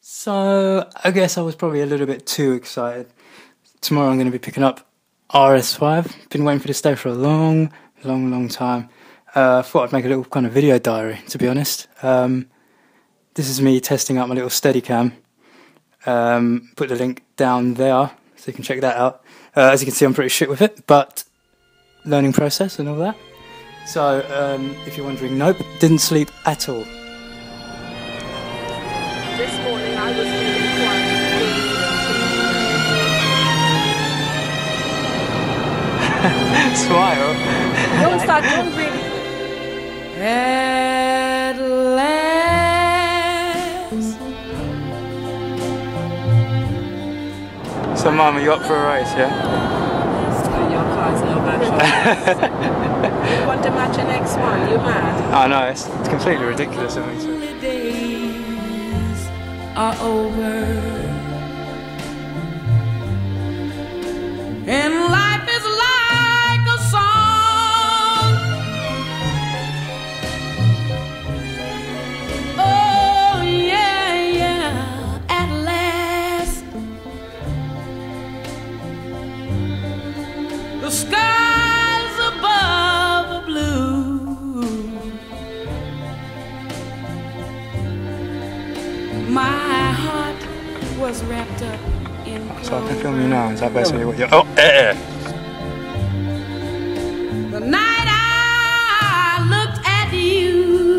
So, I guess I was probably a little bit too excited. Tomorrow I'm going to be picking up RS5. Been waiting for this day for a long time. Thought I'd make a little kind of video diary, to be honest. This is me testing out my little Steadicam. Put the link down there, so you can check that out. As you can see, I'm pretty shit with it, but learning process and all that. So, if you're wondering, nope, didn't sleep at all. This morning I was feeling quite Smile. Don't start, don't really. At last. So, Mum, are you up for a race, yeah? Your car's no match. You want to match an X1, you mad? I know, it's completely ridiculous of me. Days are over, and life is like a song. Oh yeah, yeah, at last the skies above are blue. My heart was wrapped up in So I can film you now, is that basically what you're... Oh, eh! the night I looked at you.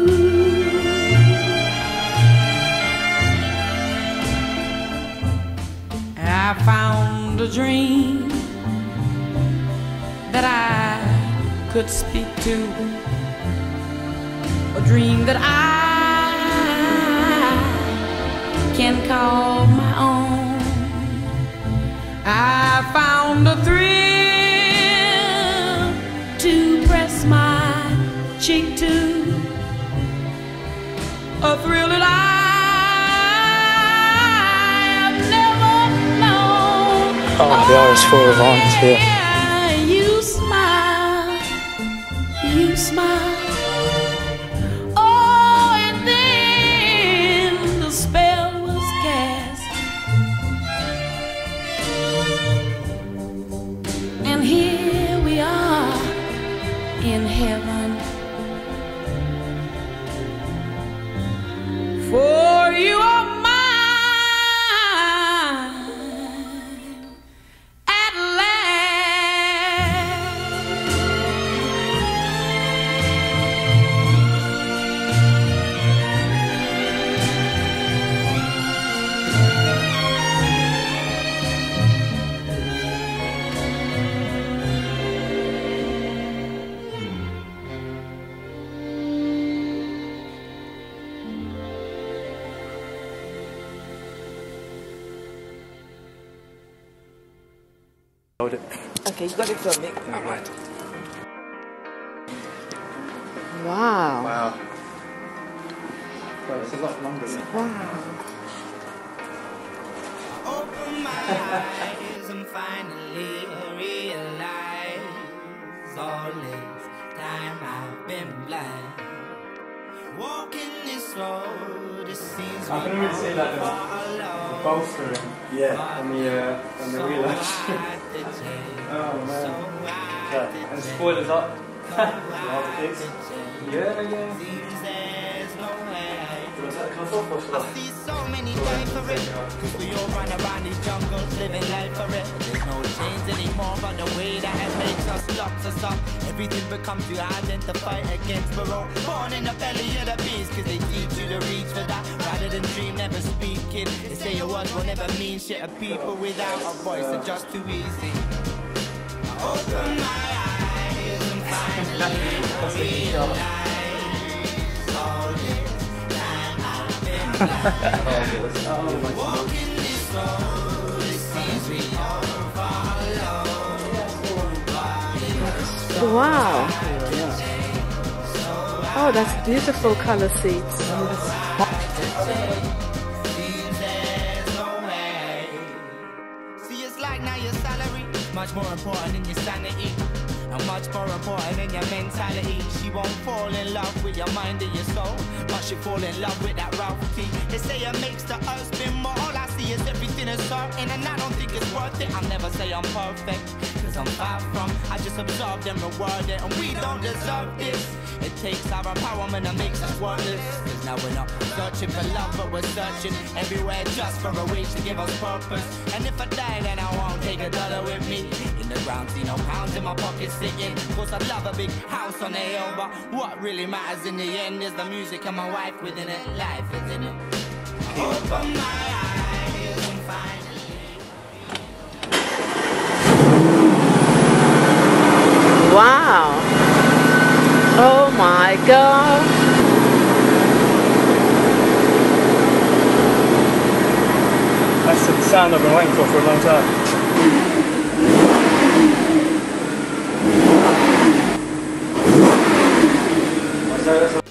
I found a dream that I could speak to, a dream that I can call my own. I found a thrill to press my cheek to, a thrill that I have never known. Oh, the RS4 Avant here. You smile, you smile. Oh, and then the spell was cast, and here we are in heaven. For you are mine at last. Hold it. Okay, you got it from me. No, right. Wow. Wow. Well, it's a lot longer than... Wow. Open my eyes and finally realize all this time I've been blind. Walking this road, it seems I can even see like the bolstering. Yeah. On the wheel arch. Oh man. Yeah. And the spoilers up. All the kicks. Yeah. Was that cut off or should I? See so many times for it, cause we all run around these jungles, living life for it. There's no change anymore, but the way that it makes us, locks us up. Everything becomes you identify against. We're all born in the belly of the beast, cause they teach you to reach for that, rather than dream, never speak it. They say your words will never mean shit, and people without a voice are just too easy. I open my eyes and finally realize all this. Walking this road, it seems we all follow. Wow. Oh, that's beautiful color seats. See, it's like now your salary much more important than your sanity. And much more important than your mentality. She won't fall in love with your mind or your soul, but Watch you fall in love with that Ralph T. They say it makes the earth spin, but all I see is everything is certain, and I don't think it's worth it. I'll never say I'm perfect, cause I'm far from. I just absorb them and word it, and we don't deserve this. It takes our empowerment and makes us worthless. Cause now we're not searching for love, but we're searching everywhere just for a wage to give us purpose. And if I die, then I won't take $1 with me. In the ground, see no pounds in my pocket sitting. Cause I love a big house on the hill, but what really matters in the end is the music and my wife within it. Life is in it. Open my eyes and finally. Wow. Oh my God. That's the sound I've been waiting for a long time.